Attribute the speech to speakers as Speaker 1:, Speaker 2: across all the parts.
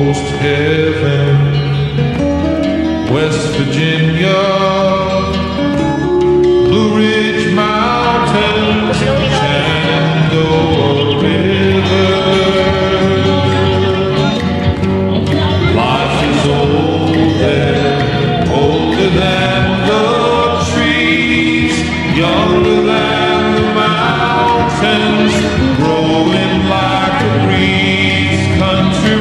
Speaker 1: almost heaven. West Virginia, Blue Ridge Mountains, Shenandoah River. Life is older than the trees, younger than the mountains, growing like a breeze. Country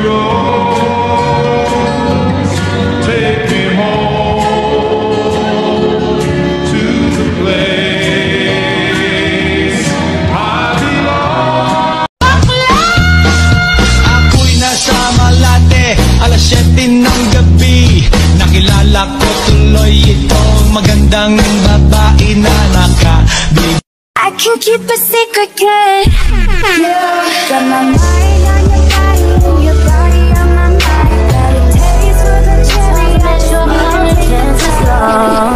Speaker 1: roads, take me home to the place I belong.
Speaker 2: Ako'y nasa Malate, alas 7 ng gabi. Nakilala ko tuloy itong magandang babae na nakabig.
Speaker 3: I can keep a secret, kid. Yeah. Got my mind on your body, and your body on my mind. Got a taste for the cherry, that your heart dances long.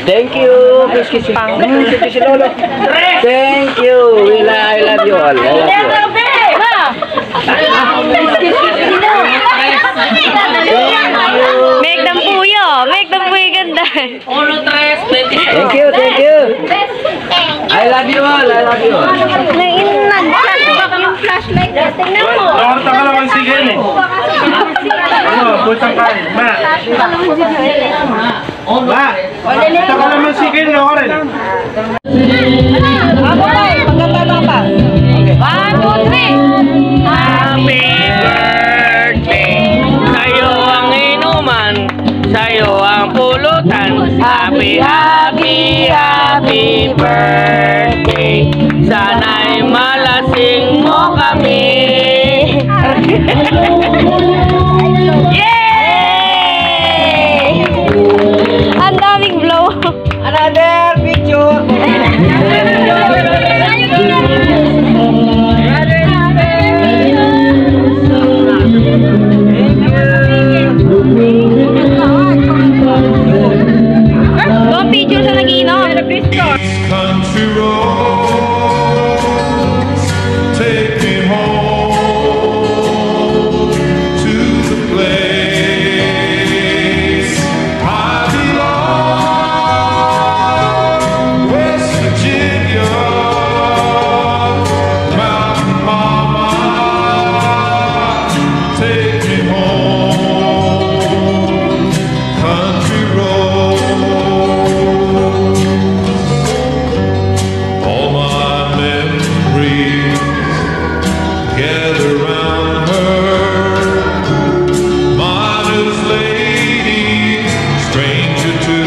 Speaker 4: Thank you. Please kiss si Lolo. Thank you. I love you all. I love you all.
Speaker 5: Make them puyo. Make them puyo ganda.
Speaker 4: Thank you. Thank you. I love you all. I love you all.
Speaker 5: Yung flashlight na. Tingnan mo.
Speaker 1: Torta ka naman si Gene. Ano, pusang kain. Ma. Ma. Torta ka naman si Gene, Oren.
Speaker 5: Maganda pa. 1, 2, 3.
Speaker 4: Happy birthday. Sa'yo ang inuman. Sa'yo ang pulutan. Happy, happy, happy birthday. Sana'y malasing mo kami.
Speaker 5: Yay! Ang daming blow.
Speaker 4: Another picture.
Speaker 5: Don't picture sa nag-iinom.
Speaker 1: Country roads take me home to the place I belong. West Virginia, Mountain Mama, take me home. Country roads. All my memories gather round her, modest lady, stranger to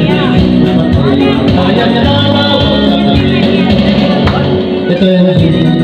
Speaker 2: Ito yung